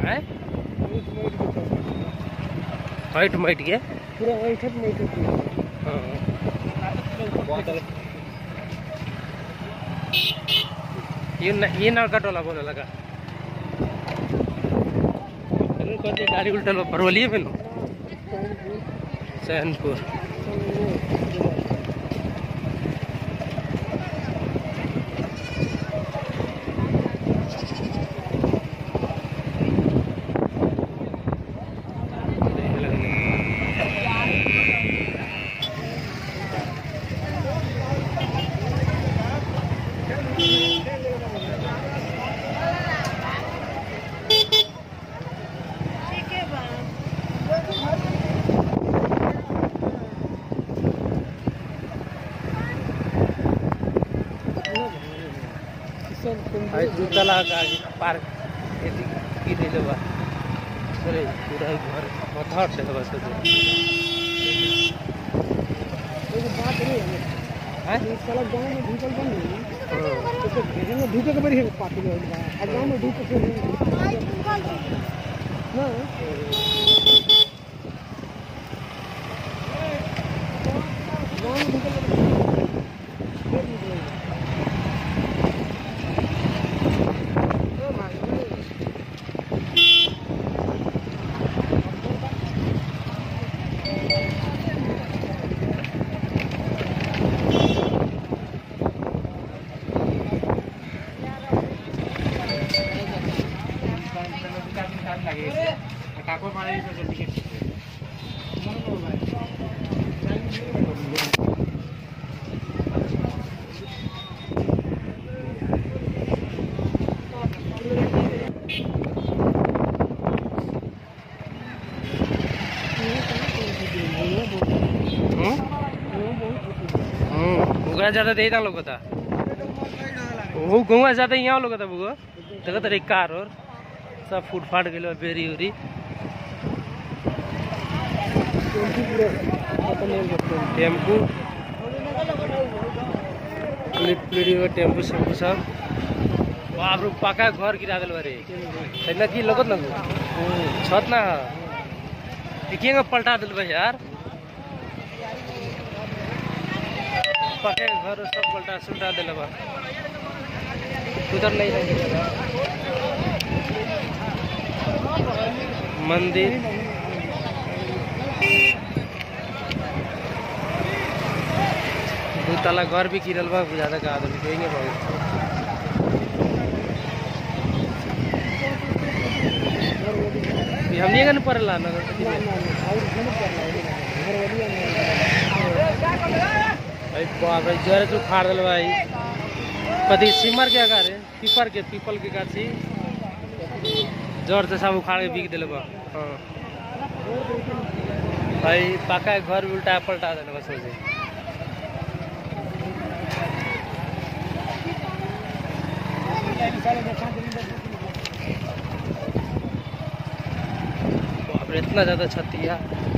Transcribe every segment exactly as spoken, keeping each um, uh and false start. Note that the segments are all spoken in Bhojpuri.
है वाइट माइट के पूरा वाइट है माइट हां ये न, ये नलका टोला बोले लगा कहते गाड़ी उल्टा लो परवलिए में लो सैनपुर आई दूतला का पार्क यदि की दे लेबा अरे पूरा घर पथर दे बस तो एगो बात नहीं है हां इस साल गांव में ढूकल बन नहीं तो तो घेरे में ढूके के बड़ी है पार्टी में आ गांव में ढूके से ना गांव में ढूकल काको मारे तो जल्दी के गुआ ज्यादा दे दा लोग था वो गुआ ज्यादा यहाँ लोग था बुआ देखो तेरे कार और सब फूट फाट गए बेरी उरी टेम्पू प्लेट प्लेट टेम्पू सेम्पू सब बाप रे पक्का घर गिरा दिल बारे ना कि लगत ना छत ना के पलटा दिल भाई यार पक्का घर सब पलटा सुलटा दिल बा उधर नहीं रहेगा मंदिर दो तला घर भी गिरल बा ज्यादा का आदमी कहेंगे बहुत हमनी का पड़ला नगर भाई बाप रे जरे तू फाड़ दिल भाई कथी सिमर के अगारे पीपर के पीपल के गाछी जड़ से सब उखाड़ के बिक दिल बा हाँ भाई पक्का घर उल्टा पलटा देने बस सोचे बाप रे इतना ज्यादा छतिया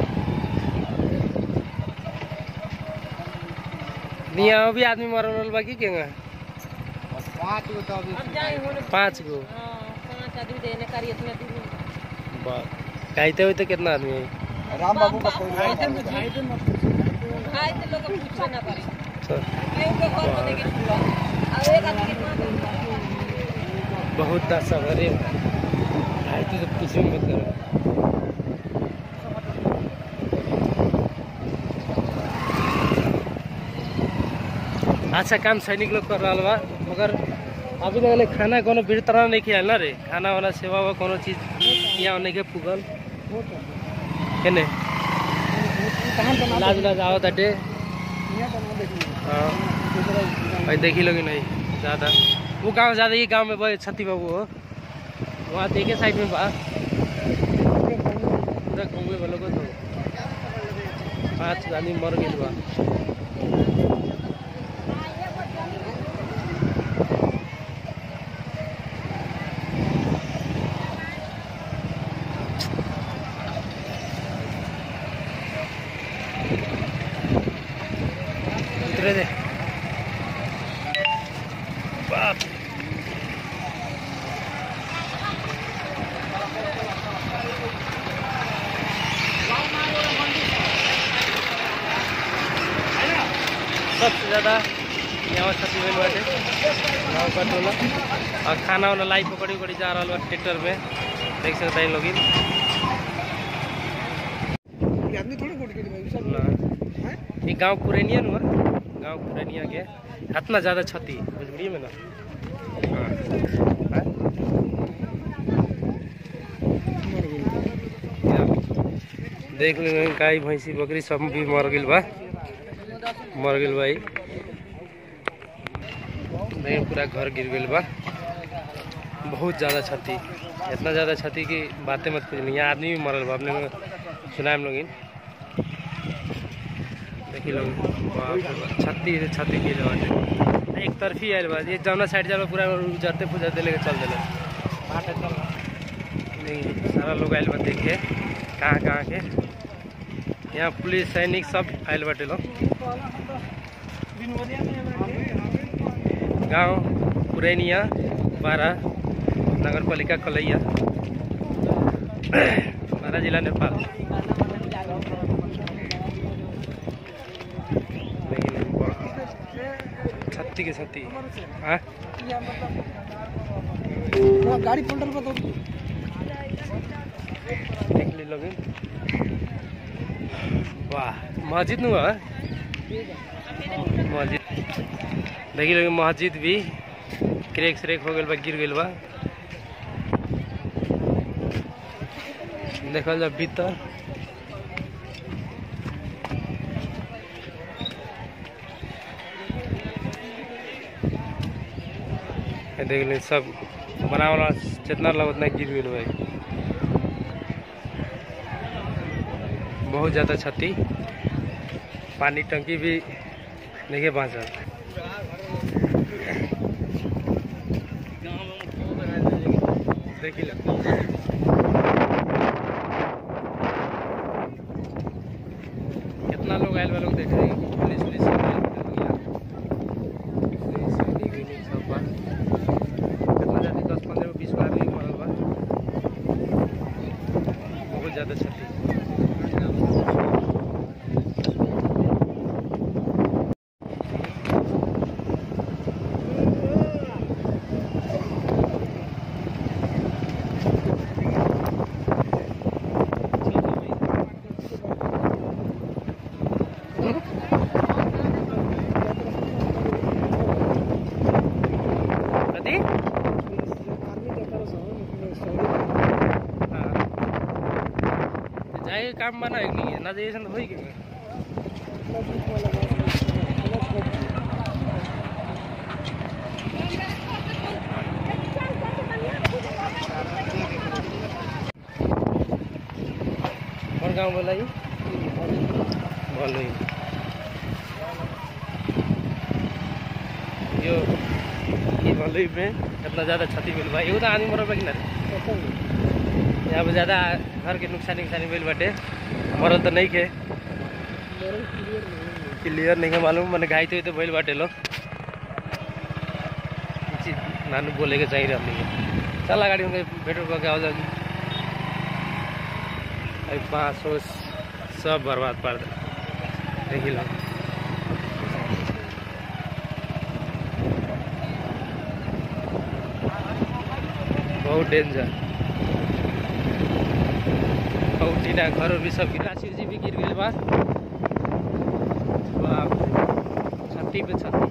निया अभी आदमी मरल बाकी केंगा पांच गो तो अभी पांच गो पांच आदमी देने करी इतने दिन बाप कहते हुए तो कितना आदमी है राम बाबू का कोई भाई थे भाई थे मत भाई तो लोग पूछना ना पड़े कहीं के घर में देखिए पूरा अब एक आदमी कितना बहुत दस सवारी भाई तो कुछ मत करो अच्छा काम सैनिक लोग कर रहा बा मगर अभी तक खाना कोनो भीड़ तरह नहीं खिया ना रे खाना वाला सेवा वा कोनो चीज यहाँ नहीं के पुगल केने लाज लाज आवत अटे हाँ भाई देखी लोगी नहीं ज़्यादा वो गांव ज़्यादा ये गांव में बहुत छती बाबू हो वहाँ देखे साइड में बा पूरा गाँव वालों को तो पाँच आदमी मर गए बा उतरे दे बाप ज़्यादा यहाँ क्षति भइल बाटे गाँव का टोला। और खाना वाना लाई पकड़ी पकड़ी जा रहा बा ट्रैक्टर में, देख सकते हैं लोग। ये गाँव पुरैनिया हुआ, गाँव पुरैनिया के इतना ज़्यादा क्षति भोजपुरी में ना। हाँ देख ले गाय भैंसी बकरी सब भी मर गई बा, मर गई भाई। नहीं पूरा घर गिर गई बा, बहुत ज़्यादा क्षति, इतना ज़्यादा क्षति कि बातें मत पूछ। यहाँ आदमी भी मरल बा, अपने सुना हम लोग। देखिए लोग छत्ती से छत्ती गिर बाटे, एक तरफी आयल बा। ये जौना साइड जा पूरा उजरते पुजरते लेके चल दिले। नहीं सारा लोग आयल बा देखे कहाँ कहाँ के। यहाँ पुलिस सैनिक सब आयल बाटे लोग। गांव पुरैनिया बारा नगर पालिका कलैया, बारा जिला नेपाल। छत्ती के छत्ती हाँ गाड़ी पलटल बा तो देख ली लोग। वाह मस्जिद नु है, मस्जिद देखिए लोग। मस्जिद भी क्रेक श्रेक हो गल बा, गिर गल बा। देखल जा भीतर देख ले सब बना वाला जितना लग उतना गिर गल भाई। बहुत ज़्यादा क्षति, पानी टंकी भी नहीं बाँचा। देखिए कितना लोग आयल वालों देख रहे हैं। पुलिस पुलिस सब कितना ज़्यादा दस पंद्रह बीस आदमी मरल बा, बहुत ज़्यादा क्षति। जाए काम बना है नहीं ना जैसे तो हो ही और गाँव बोला ये बोल रही यो ये भलई में इतना ज़्यादा क्षति मिल बा। एगो तो आदमी मरल बा कि ना यहाँ पे ज़्यादा घर के नुकसानी नुकसानी मिल बाटे, मरल तो नहीं खे क्लियर नहीं है मालूम। मैंने घाई तो भइल बाटे लोग, नानू बोले के चाहिए अपने चला गाड़ी होंगे पेट्रोल पा के आओ जाएगी। अभी पाँच सौ सब बर्बाद पड़ दे देखिए लोग। बहुत डेंजर, बहुत टीना घर भी सब गिरा, जी भी गिर गए बा। छत्ती पे छत्ती।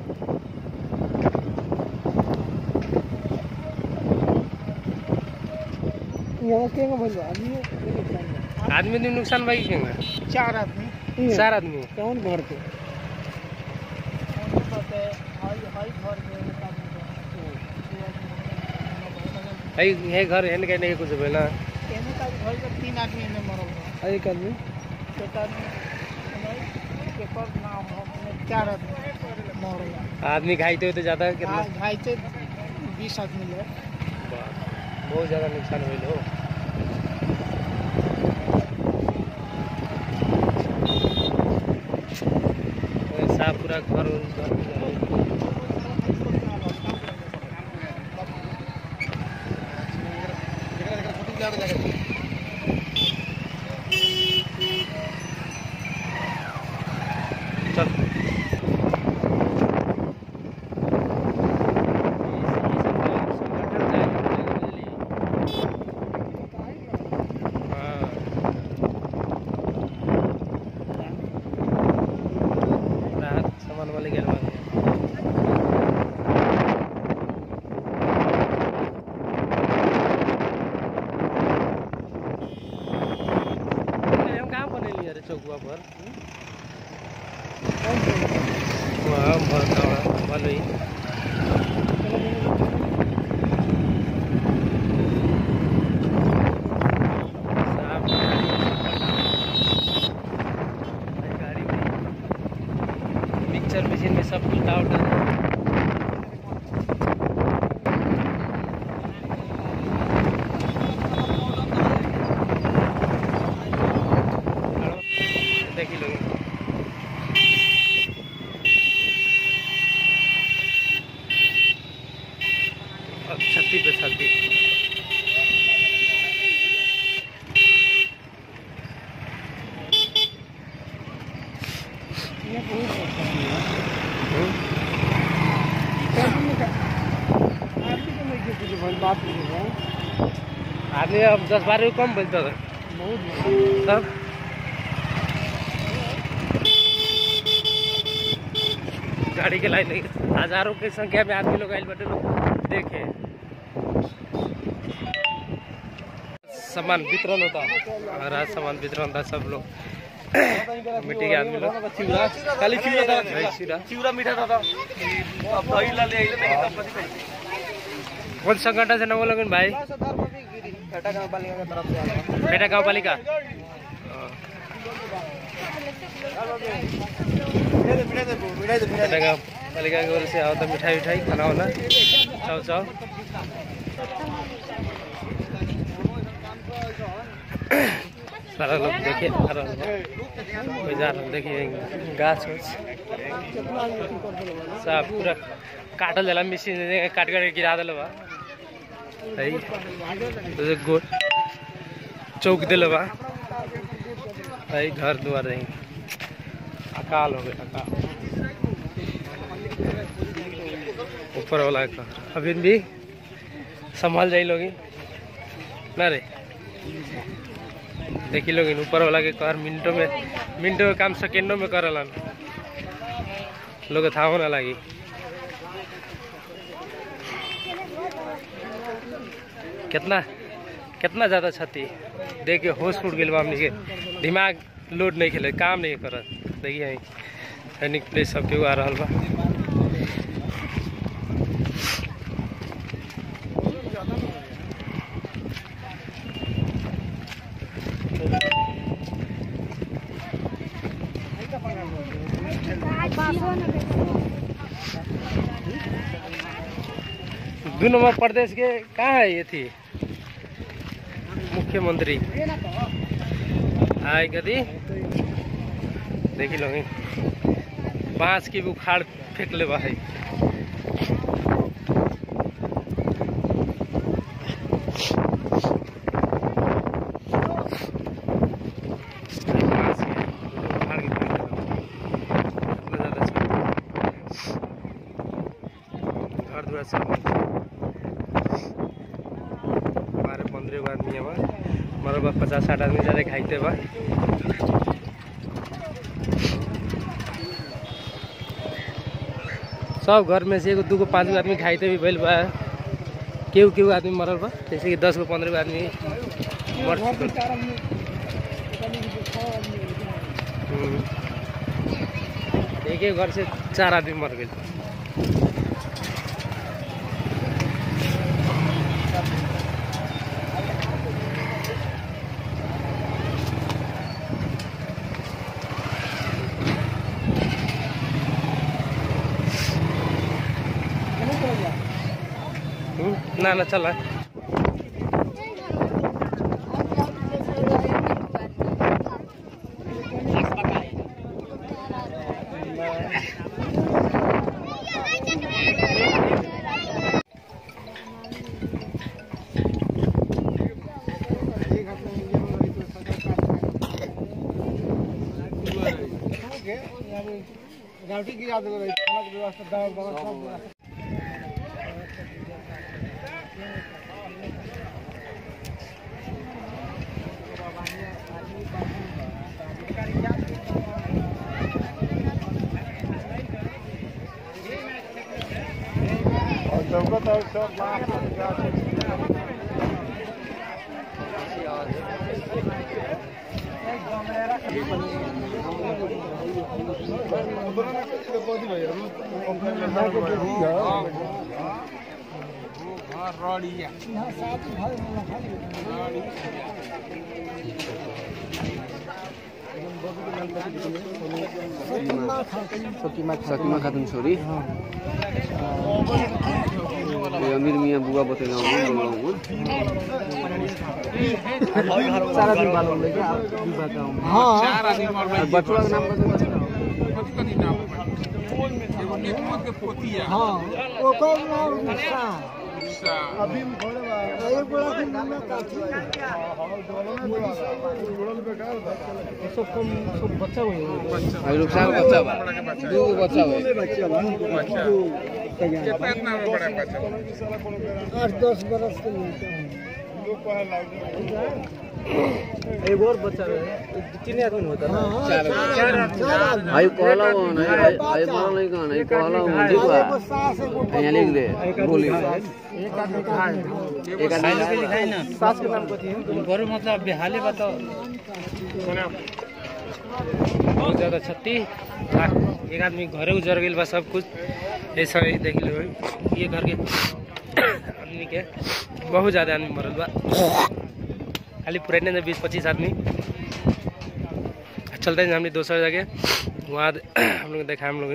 आदमी ने नुकसान भाई केंगे चार आदमी चार आदमी कौन घर पे भाई ये घर है नहीं नहीं कुछ भेला तीन आदमी ने मरल एक आदमी चार आदमी मरल। आदमी घायल तो ज्यादा कितना घायल बीस आदमी ले बहुत ज्यादा नुकसान हुई हो। ऐसा पूरा घर चल हाँ राहत सामान वाले गिरवा दिया। चौकुआ पर वहाँ भलो ही गाड़ी में मिक्सचर मशीन में सब उल्टा उल्टा देखी लोग छत्ती पे छत्ती आदमी अब दस बारह कम बोलता था तब गाड़ी के लाइन हजारों की संख्या में आदमी लोग आए बटे लोग देखे सामान वितरण होता और आज सामान वितरण था सब लोग मिट्टी के आदमी लोग खाली चिवड़ा था चिवड़ा मीठा था कौन संगठन से नवो लगन भाई बेटा गाँव पालिका पालिका की ओर से आओ तो मिठाई उठाई खाना वाना चाओ चाओ सारा लोग देखे कोई जा रहा देखिए गाछ सब पूरा काटल दिला मिशीन काट काट गिरा दिल बा गोट चौक दिल बा घर दुआर रही अकाल हो गया अकाल ऊपर वाला का अभी भी संभाल जाए लोग ना रे देखी लोग ऊपर वाला के कर मिनटों में मिनटों में काम सेकेंडों में करला लोग था ना लगी कितना कितना ज़्यादा क्षति देख के होश उड़ गई हमने के दिमाग लोड नहीं खेले काम नहीं कर देखिए सैनिक प्लेस सबके आ रहा बा दो नंबर प्रदेश के कहाँ है ये थी मुख्यमंत्री आए कदी देखी लोगी बांस की उखाड़ फेंक ले भाई हमारे पंद्रह गो आदमी है हमारे पास पचास साठ आदमी ज़्यादा खाइते बा सब घर में से एगो दूगो पाँच गो आदमी खाइते भी भइल बा केहू केहू आदमी मरल बा जैसे कि दस गो पंद्रह गो आदमी मर एक एक घर से चार आदमी मर गए ना ना चला गाड़ी की याद रही खाना की व्यवस्था दाल बाबा सब सकीमा खातुन छोरी अमीर मियाँ बुआ बतेगा बचुआ का नाम रुखसार बच्चा बा दू बच्चा हुए आठ दस बरस के एक और बच्चा है तीन आदमी होता है भाई कहला हो नहीं भाई भाई मारा नहीं कहना नहीं कहला हो दीवा यहाँ लिख दे बोली एक आदमी कहाँ है एक आदमी के लिखा है ना सास के नाम कथी है गरु मतलब बिहाली बताओ बहुत ज़्यादा क्षति एक आदमी घरे उजर गई बा सब कुछ ऐसा ही देख लो ये घर के आदमी के बहुत ज़्यादा आदमी मरल बा खाली पुराने में बीस पच्चीस आदमी चलते हैं हमने दूसरा जगह वहाँ हम लोग देखा हम लोग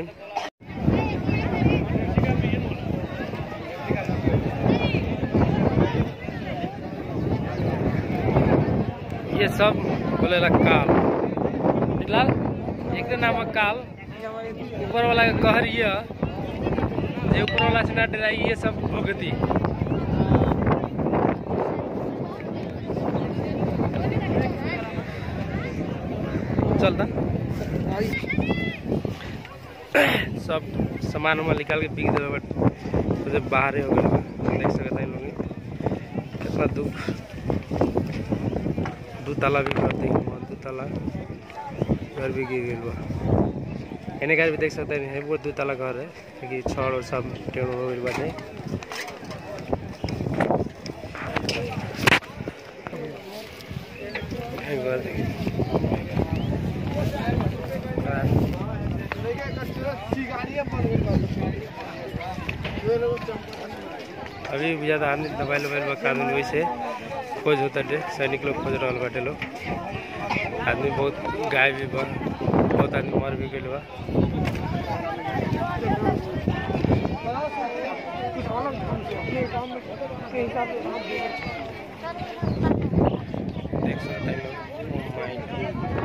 ये सब बोले ला काल फिलहाल एक नाम है काल ऊपर वाला का कहर ये ऊपर वाला से ना डराई ये सब भुगती चलता सब सामान वामान निकाल के बिक दे बट मुझे बाहर हो गया देख सकते हैं लोग कितना दुख दो ताला भी कर दी दो ताला घर भी गिर गई बा एने घर भी देख सकते हैं वो दो ताला घर है क्योंकि छड़ और सब टेढ़ हो गई बात है घर देखिए अभी भी ज़्यादा आदमी दवाई लवाई कानून वैसे खोज होता है सैनिक लोग खोज रहा बाटे लोग आदमी बहुत गाय भी बा बहुत आदमी मर भी गए बा देख सकते हैं लोग